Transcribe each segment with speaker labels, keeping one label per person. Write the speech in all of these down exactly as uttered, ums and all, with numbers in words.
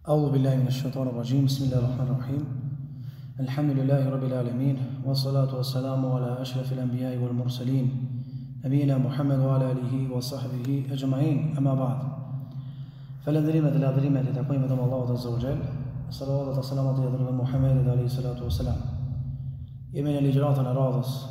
Speaker 1: أعوذ بالله من الشيطان الرجيم بسم الله الرحمن الرحيم الحمد لله رب العالمين والصلاة والسلام على أشرف الأنبياء والمرسلين نبينا محمد وعلى آله وصحبه أجمعين أما بعد فالذين الذين تتقون من الله عز وجل صلوات والسلام على محمد عليه الصلاة والسلام يمن الإجراءات الراضس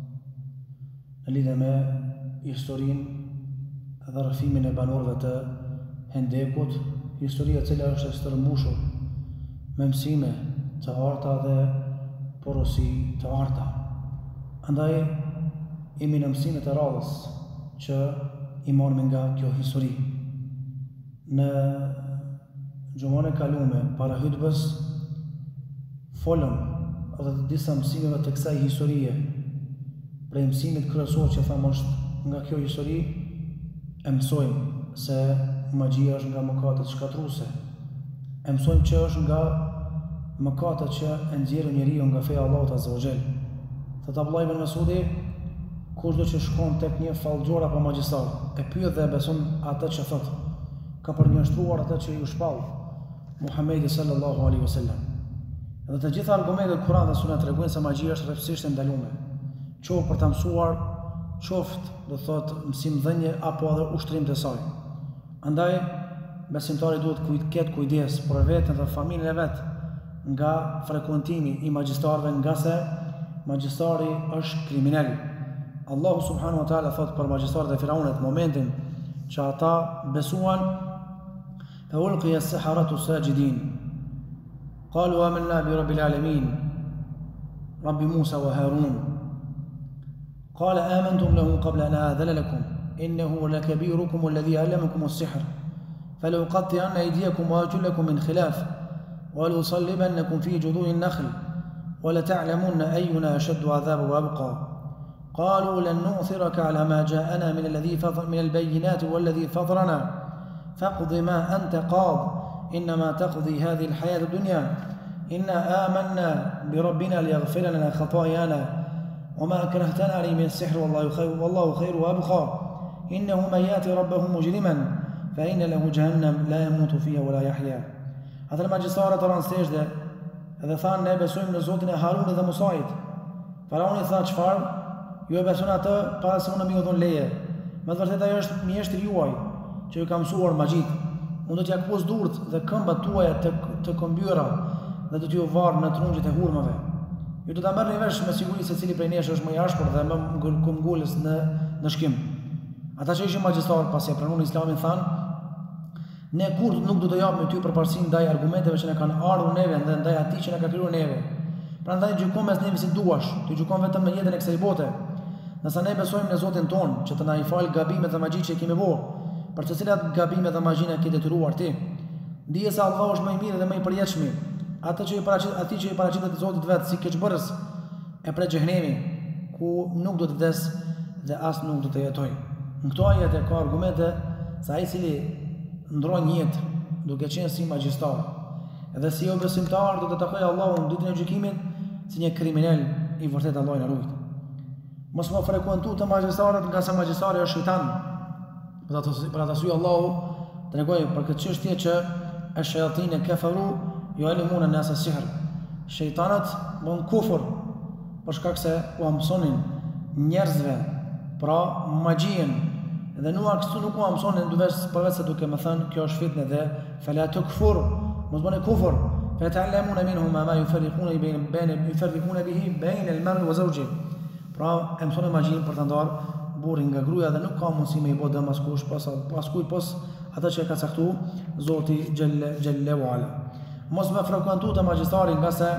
Speaker 1: اللي ما historinë dhe rrëfimin e banorëve të Hendekut, historia e cila është e stërmbushur me mësime të arta dhe porosi të arta. Andaj jemi në mësimet e radhës që i marrim nga kjo histori. Në xumën e kaluar para hutbës folëm edhe të disa mësimeve të kësaj historie. Prej mësimit kryesor që thamë është nga kjo histori e mësojmë se magjia është nga mëkatet shkatruese. E mësojmë që është nga mëkatet që e nxjerrin njeriu nga feja e Allahut Azza wa Jall. Thot Abdullah ibn Mas'udi, kushdo që shkon tek një fallxhor apo magjistar, e pyet dhe e beson atë që thot, ka përnjështruar atë që ju shpall Muhamedi sallallahu alaihi wasallam. Dhe të gjitha argumentet e Kuranit dhe Sunet tregojnë se magjia është rrepsisht e ndaluar. Qoftë për ta mësuar, qoftë do thot mësim dhënje apo edhe ushtrim të saj. Andaj besimtari duhet kujt ketë kujdes për veten dhe familjen e vet nga frekuentimi i magjistarëve, nga se magjistari është kriminal. Allahu subhanahu wa taala thot për magjistarët e Firaunit momentin që ata besuan, fa ulqiya as-saharatu sajidin qalu amanna bi rabbil alamin rabbi Musa wa Harun قال آمنتم له قبل أن آذن لكم إنه لكبيركم الذي علمكم السحر فلأقطعن أيديكم وأرجلكم من خلاف ولأصلبنكم في جذوع النخل ولتعلمن أينا أشد عذابا وأبقى قالوا لن نؤثرك على ما جاءنا من الذي فطر من البينات والذي فطرنا فاقض ما أنت قاض إنما تقضي هذه الحياة الدنيا إنا آمنا بربنا ليغفر لنا خطايانا وما أكرهتنا عليه من السحر والله خير والله خير وأبقى إنه من يأتي ربه مجرما فإن له جهنم لا يموت فيها ولا يحيا. Ata magjistarët ranë steshde dhe thanë ne besojmë në Zotin e Harunit dhe Musait. Faraoni tha çfarë? Ju e besoni atë para se unë më dhon leje. Me të vërtetë ajo është mjeshtri juaj që ju ka mësuar magjit. Unë do t'ja kapos durt dhe këmbat tuaja të të këmbyera dhe do t'ju varr në trunjët e hurmave. Ju do ta merrni vesh me siguri se cili prej nesh është më i ashpër dhe më kumgullës në në shkim. Ata që ishin magjistarë pasi e pranuan Islamin thanë, ne kurrë nuk do të japim ty përparësi ndaj argumenteve që ne kanë ardhur neve dhe ndaj atij që na ka krijuar neve. Prandaj gjykon mes neve si duash, ti gjykon vetëm me jetën e kësaj bote. Nëse ne besojmë në Zotin ton, që të na i fal gabimet dhe magjitë që kemi bërë, për të cilat gabimet dhe magjinë ke detyruar ti, dije se Allah është më i mirë dhe më i përjetshëm. Atë që i paraqit, atij që i paraqitet Zotit vet si keqbërës e prej xhenemi, ku nuk do të vdes dhe as nuk do të jetojë. Në këto ajete ka argumente se ai i cili ndron jetë duke qenë si magjistar, edhe si jo besimtar do të takojë Allahun në ditën e gjykimit si një kriminal i vërtet Allahu na ruaj. Mos më frekuentu të magjistarët nga sa magjistari është shejtan. Për atë për atë arsye Allahu tregoi për këtë çështje që ash-shayatin kafaru yu'allimuna an-nasa as-sihr. Shejtanët bën kufër për shkak se u mësonin njerëzve pra magjien dhe nuk aksu nuk u mësonin duvesh përveç se duke më thënë kjo është fitnë dhe fala tukfur, mos bëni kufër, fa ta'lamuna minhum ma yufarriquna bayna yufarriquna bihi bayna al-mar'i wa zawjihi. Pra e mësonin magjin për të ndarë burrin nga gruaja dhe nuk ka mundësi me i bë dëm askush pas paskujt pas atë që e ka caktuar Zoti xhelle wa ala. Mos me frekuentu të magjistari nga se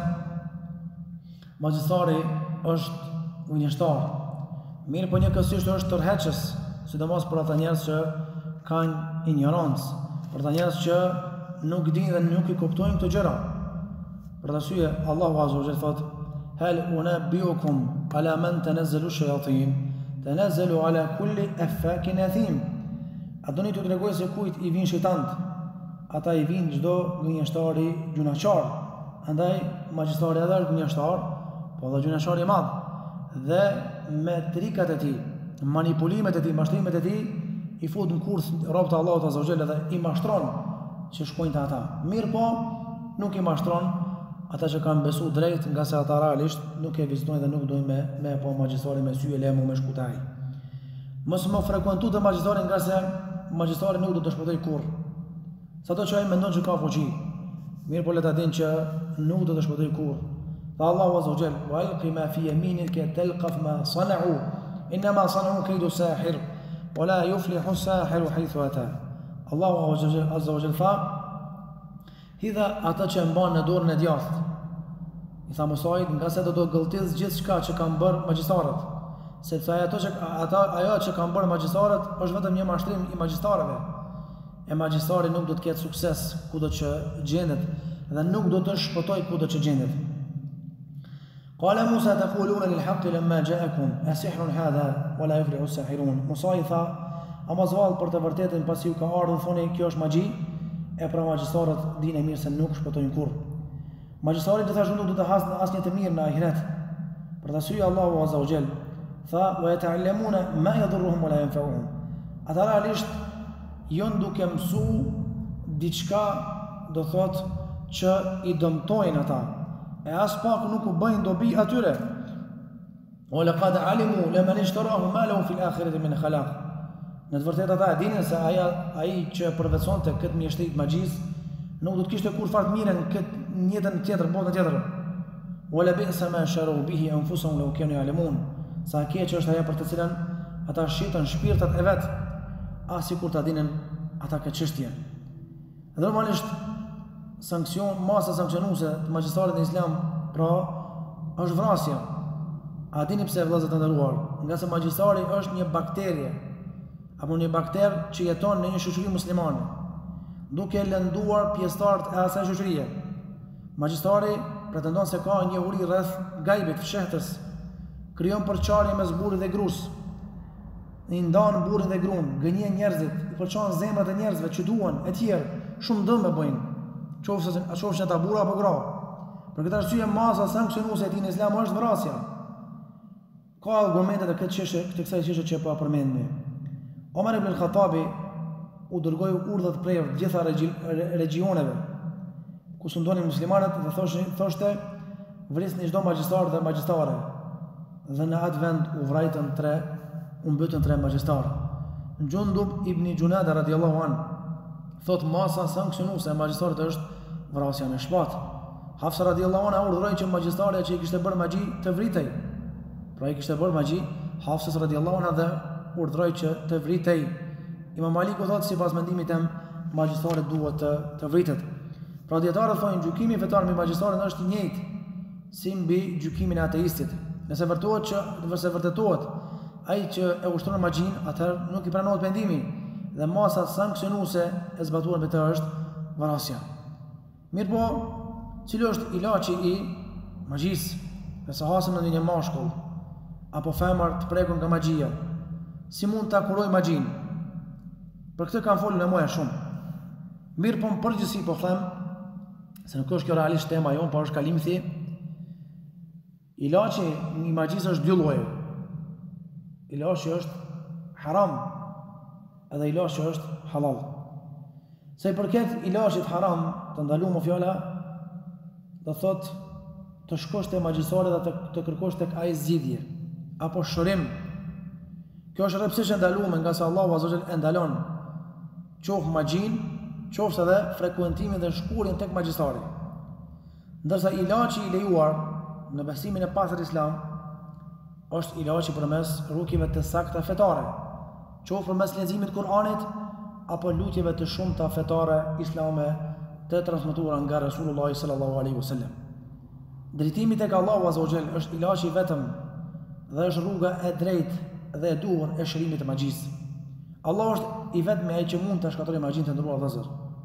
Speaker 1: magjistari është gënjeshtar. Mirë po një kësisht është tërheqës, sidomos për ata njerëz që kanë ignorancë, për ata njerëz që nuk dinë dhe nuk i kuptojnë këto gjëra. Për të arsye Allahu Azza wa Jalla thot: "Hal unabbiukum ala man tanazzalu ash-shayatin, tanazzalu ala kulli affakin athim." A doni t'ju tregoj se kujt i vijnë shejtanët? Ata i vinë çdo gënjeshtari gjunaqar. Andaj magjistari edhe është gënjeshtar, po edhe gjunaqari i madh. Dhe me trikat e tij, manipulimet e tij, mashtrimet e tij, i fut në kurth robët e Allahut Azza wa Jalla dhe i mashtron që shkojnë të ata. Mirë po, nuk i mashtron ata që kanë besu drejt, nga se ata realisht nuk e vizitojnë dhe nuk dojnë me, me po magjistari me sy e lemu me shkutaj. Mësë më frekuentu të magjistari nga se magjistari nuk do të shpëtoj kur. Sa to që ai mendon që ka fuqi. Mirë po le ta dinë që nuk do të shpëtoj kur. Dhe Allahu azza wa jall, wa alqi ma fi yaminika talqaf ma sana'u, inma sana'u kaydu sahir, wa la yuflihu as-sahiru haythu ata. Allahu azza wa jall tha, hidha ata që e mban në dorën e djathtë. I tha Musait, nga se do të gëlltis gjithçka që kanë bërë magjistarët. Sepse ato që ata ajo që kanë bërë magjistarët është vetëm një mashtrim i magjistarëve. E magjistari nuk do të ketë sukses kudo që gjendet dhe nuk do të shpëtoj kudo që gjendet. Qala Musa taquluna lil haqqi lamma ja'akum asihrun hadha wala yuflihu as-sahirun. Musa i tha, a mos vallë për të vërtetën pasi ju ka ardhur thoni kjo është magji, e pra magjistarët dinë mirë se nuk shpëtojnë kurrë. Magjistari gjithashtu nuk do të hasë asnjë të mirë në ahiret. Për të syri Allahu azza wa jall tha wa yata'allamuna ma yadurruhum wala yanfa'uhum. Ata realisht jon duke mësu diçka do thot që i dëmtojnë ata. E as pak nuk u bëjnë dobi atyre. Wa laqad alimu liman ishtarahu ma lahu fil akhirati min khalaq. Në të vërtetë ata e dinin se aja, ai që përveçonte këtë mjeshtri të magjisë nuk do të kishte kur fart mirë në këtë njëtën tjetër, botën tjetër. Wala bi'sa ma sharu bihi anfusuhum law kanu ya'lamun. Sa keq është ajo për të cilën ata shitën shpirtat e vet, as sikur ta dinin ata këtë çështje. Normalisht sankcion, masa sankcionuese të magjistarit në Islam, pra është vrasja. A dini pse vëllezër të nderuar? Nga se magjistari është një bakterie apo një bakter që jeton në një shoqëri muslimane, duke lënduar pjesëtarët e asaj shoqërie. Magjistari pretendon se ka një uri rreth gajbit, fshehtës, krijon përçarje mes burrit dhe gruas, i ndan burrin dhe gruan, gënjen njerëzit, i përçon zemrat e njerëzve që duan, e tjerë, shumë dëm e bëjnë, qofse qofshin ata burra apo gra. Për këtë arsye masa sankcionuese e tij në Islam është vrasja. Ka argumente të këtë çështje, të kësaj çështje që po përmendni. Omar ibn al-Khattabi u dërgoi urdhë të prerë gjitha regjioneve ku sundonin muslimanët dhe thoshte thoshte vrisni çdo magjistar dhe magjistare. Dhe në atë vend u vrajtën tre, u mbytën tre magjistarë. Gjundub ibn Junada radiallahu an thot masa sankcionuese e magjistarit është vrasja me shpatë. Hafsa radiallahu anha urdhëroi që magjistaria që i kishte bërë magji të vritej. Pra i kishte bërë magji Hafsës radiallahu anha dhe urdhëroi që të vritej. Imam Maliku thot sipas mendimit tim magjistari duhet të, të vritet. Pra dietarët thonë gjykimi fetar me magjistarin është i njëjtë si mbi gjykimin e ateistit. Nëse vërtetohet që nëse vërtetohet ai që e ushtron magjin, atëherë nuk i pranohet pendimi dhe masa sankcionuese e zbatuar me të është vrasja. Mirpo, cili është ilaçi i magjisë? Nëse hasim në një mashkull apo femër të prekur nga magjia, si mund ta kuroj magjin? Për këtë kanë folur në moja shumë. Mirë po në përgjithësi po them, se nuk është kjo realisht tema jonë, por është kalimthi, ilaçi i magjisë është dy lloje. Ilaçi është haram, edhe ilaçi është halal. Se i përket ilaçit haram, të ndaluar më fjala, do thot të shkosh te magjistari dhe të, të kërkosh tek ai zgjidhje apo shërim. Kjo është rrepsisht e ndaluar nga se Allahu azza wa jalla e ndalon qoftë magjin, qoftë edhe frekuentimin dhe shkurjen tek magjistari. Ndërsa ilaçi i lejuar në besimin e pastër Islam është ilaçi përmes rrugëve të sakta fetare, qoftë përmes leximit të Kuranit apo lutjeve të shumta fetare islame të transmetuara nga Resulullah sallallahu alaihi wasallam. Drejtimi tek Allahu azza wa jalla është ilaçi vetëm dhe është rruga e drejtë dhe e duhur e shërimit të magjisë. Allah është i vetmi ai që mund të shkatërrojë magjin të ndëruar vëllezër.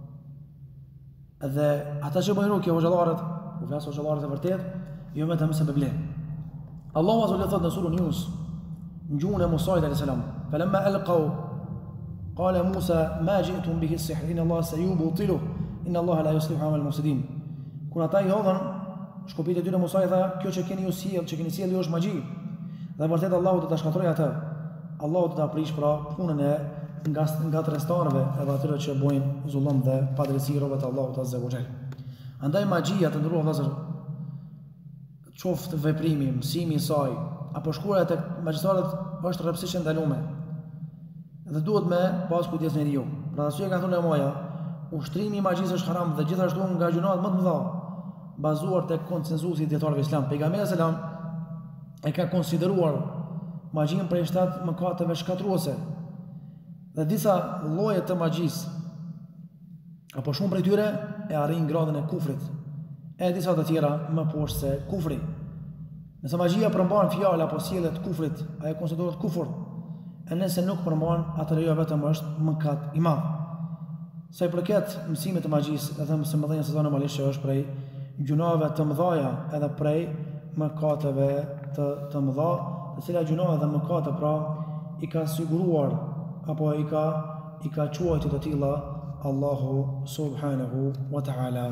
Speaker 1: Dhe ata që bëjnë rukje hoxhallarët, u flas hoxhallarët e vërtet, jo vetëm se beble. Allahu azza wa jalla thot në surën Yunus, në gjuhën e Musa alayhis salam, "Falamma alqaw qala Musa ma ji'tum bihi as-sihr inna Allah sayubtilu inna Allah la yuslihu amal al-mufsidin." Kur ata i hodhën shkopit e tyre, Musa i tha, "Kjo që keni ju sjell, që keni sjell ju është magji." Dhe vërtet Allahu do ta shkatërrojë atë. Allahu do ta prish pra punën e nga, nga trestarëve edhe atyre që bojnë zullum dhe padrejtësi robët e Allahut Azza wa Jall. Andaj magjia, të ndëruar vëllezër, qoftë veprimi, mësimi i saj, apo shkruaja tek magjistarët është rrepsisht e ndaluar. Dhe duhet me pas kujdes njeriu. Pra arsye ka thonë moja, ushtrimi i magjisë është haram dhe gjithashtu nga gjunat më të mëdha, bazuar tek konsensusi i dietarëve islam. Pejgamberi selam e ka konsideruar magjinë prej shtatë mëkateve shkatruese. Dhe disa lloje të magjisë, apo shumë prej tyre e arrin gradën e kufrit, e disa të tjera më poshtë se kufri. Nëse magjia përmban fjalë apo sjellje të kufrit, ajo konsiderohet kufur. E nëse nuk përmban, atëherë jo vetëm është mëkat i madh. Sa i përket mësimit të magjisë, edhe mëse më dhënë se normalisht është prej gjunave të mëdha edhe prej mëkateve të të mëdha, të cilat gjunave dhe mëkate pra i ka siguruar apo i ka i ka quajtur të tilla Allahu subhanahu wa ta'ala.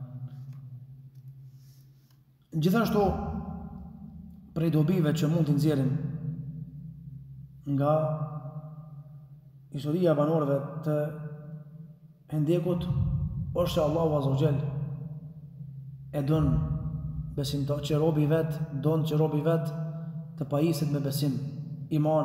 Speaker 1: Gjithashtu prej dobive që mund të nxjerrin nga historia e banorëve të Hendekut është se Allahu Azza wa Jall e don besimtar që robi vet don që robi vet të pajiset me besim, iman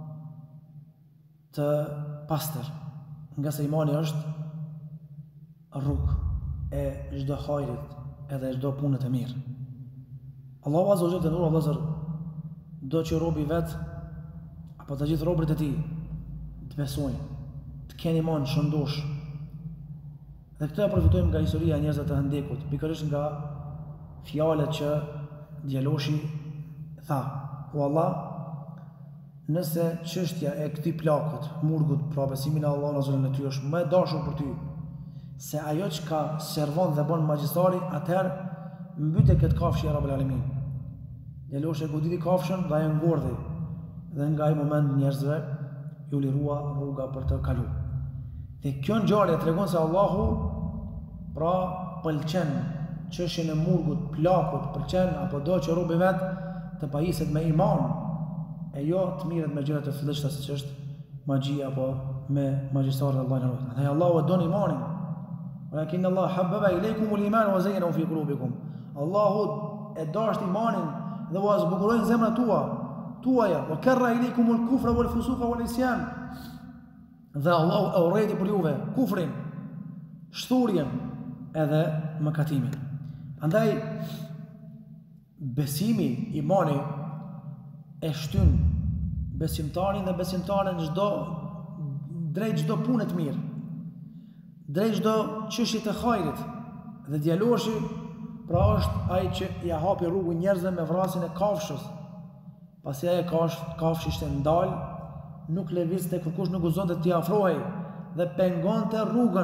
Speaker 1: të pastër, nga se imani është rrugë e çdo hajrit edhe çdo punë të mirë. Allahu Azza wa Jall të nurë vëllezër do që robi vet apo të gjithë robërit e tij të besojnë, të kenë iman shëndosh. Dhe këtë e përfitojmë nga historia e njerëzve të Hendekut, pikërisht nga fjalët që djaloshi tha: "O Allah, nëse çështja e këtij plakut, murgut, pra besimin në Allahun Azza wa Jall ty është më e dashur për ty se ajo çka servon dhe bën magjistari, atëherë mbyte këtë kafshë ya Rabbul Alamin." Djaloshi e goditi kafshën dhe ajo ngordhi, dhe nga ai moment njerëzve ju lirua rruga për të kaluar. Dhe kjo ngjarje tregon se Allahu pra pëlqen çështjen e murgut, plakut, pëlqen apo do që robi vet të pajiset me iman, e jo të mirët me gjëra të filleshta siç është magjia apo me magjistarët e Allahut. Andaj Allahu e don imanin. Walakin Allah habbaba ilaykum al-iman wa zayyanahu fi qulubikum. Allahu e dashur imanin dhe u zbukuroi zemrat tua, tuaja, wa karra ilaykum al-kufra wal-fusuqa wal-isyan. Dhe Allahu e urrejti për juve kufrin, shturjen edhe mëkatimin. Andaj besimi, imani e shtyn besimtarin dhe besimtaren çdo drejt çdo punë të mirë, drejt çdo çështje të hajrit. Dhe djaloshi pra është ai që ja hapi rrugën njerëzve me vrasjen e kafshës. Pasi ajo kafshë ishte ndal, nuk lëvizte kërkush nuk guzonte t'i afrohej dhe pengonte rrugën.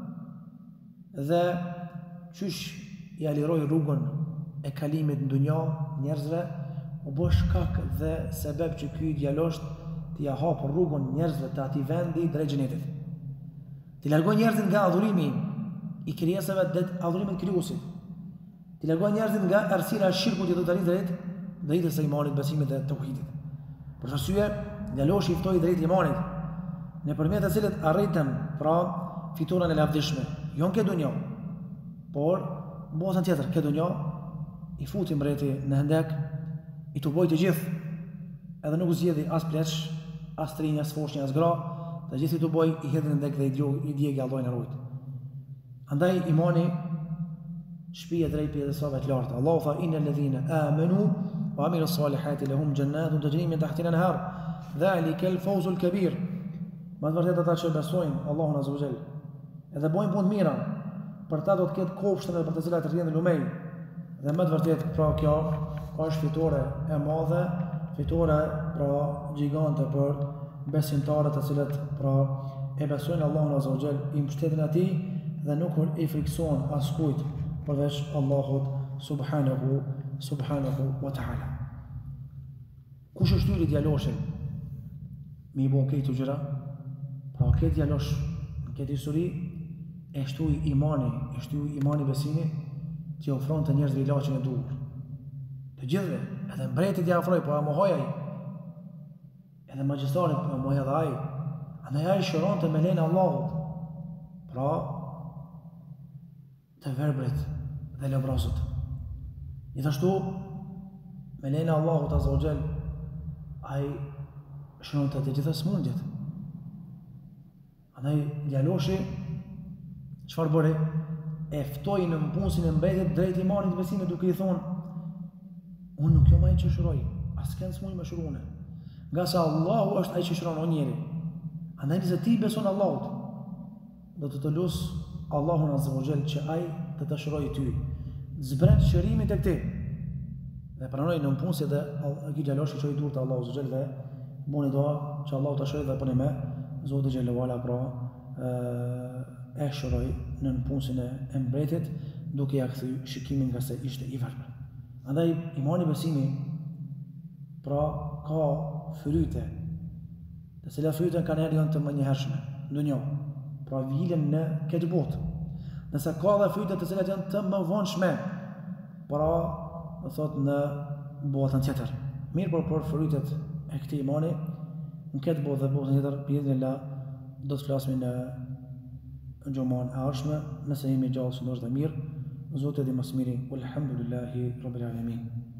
Speaker 1: Dhe qysh ja liroi rrugën e kalimit në dunja njerëzve, u bë shkak dhe sebeb që ky djalosh t'i ja hap rrugën njerëzve të atij vendi drejt xhenetit. T'i largoi njerëzit nga adhurimi i krijesave dhe adhurimi i krijuesit. T'i largoi njerëzit nga errësira e shirkut i totalisë drejt drejtës së imanit, besimit dhe tauhidit. Për arsye, djaloshi i ftoi drejt imanit, nëpërmjet të cilit arritëm pra fituren e lavdishme, jo në këtë dunjë, por në botën tjetër, këtë dunjë, i futi mbreti në Hendek, i tuboi të gjithë, edhe nuk zgjedhi as pleç, as trinj, as foshnjë, as gra, të gjithë i tuboi, i hedhin në Hendek dhe i djegi Allahin e rujt. Andaj imani shpije drejt pjesëve të larta. Allahu tha: "Innal ladhina amanu wa amilu salihati lahum jannatun tajri min tahtiha al-anhar, dhalika al-fawzu al-kabir." Me të vërtetë ata që besojnë Allahun Azza wa Jall edhe bojnë punë të mira, për ta do të ketë kopshte për të cilat rrjedhin lumej. Dhe më të vërtetë pra kjo është fitore e madhe, fitore pra gjigante për besimtarët të cilët pra e besojnë Allahun Azza wa Jall, i mbështetin atij dhe nuk i frikson askujt përveç Allahut subhanahu subhanahu wa ta'ala. Kush është shtyri djaloshin me i bon këto gjëra? Pra këtë djalosh në këtë histori e shtui imani, e shtui imani besimi që ofron të njerëzve ilaçin e duhur. Të gjithëve, edhe mbretit ja ofroi, po a mohoi ai. Edhe magjistarit po mohoi edhe ai. Andaj ai shëron të me lejnë Allahut, pra të verbrit dhe lëbrozët. Gjithashtu, me lejnë Allahut Azza wa Jall, ai shëron të të gjitha smundjet. Andaj djaloshi, çfarë bëri? E ftoi në mpunsin e mbetjet drejt imanit besimit duke i thonë: unë nuk jam ai që shëroj, as kënë s'muj me shërune. Nga se Allahu është ai që shëron o njeri. Andaj nëse ti beson Allahut, do të të lusë Allahun Azza wa Jall që ai të të shëroj ty. Zbret shërimit e këti. Dhe pranoj në mpunsi dhe ki gjaloshi që i dur të Allahu Azza wa Jall dhe buni doa që Allahu të shëroj dhe përni me Zotë Gjellewala pra e shëroj në mpunsin e mbretit duke ja këthy shikimin nga se ishte i verbër. Andaj imani besimi pra ka fryte, të cilat fryte kanë herë janë të mënjëhershme në dunjë, pra vilen në këtë botë. Nëse ka dhe fryte të cilat janë të mëvonshme, pra do thot në botën tjetër. Mirë por për frytet e këtij imani në këtë botë dhe botën tjetër biidhnillah do të flasim në në gjumën e ardhshme, nëse jemi gjallë së ndoshta mirë. Zoti di më së miri. Walhamdulillahi rabbil alamin.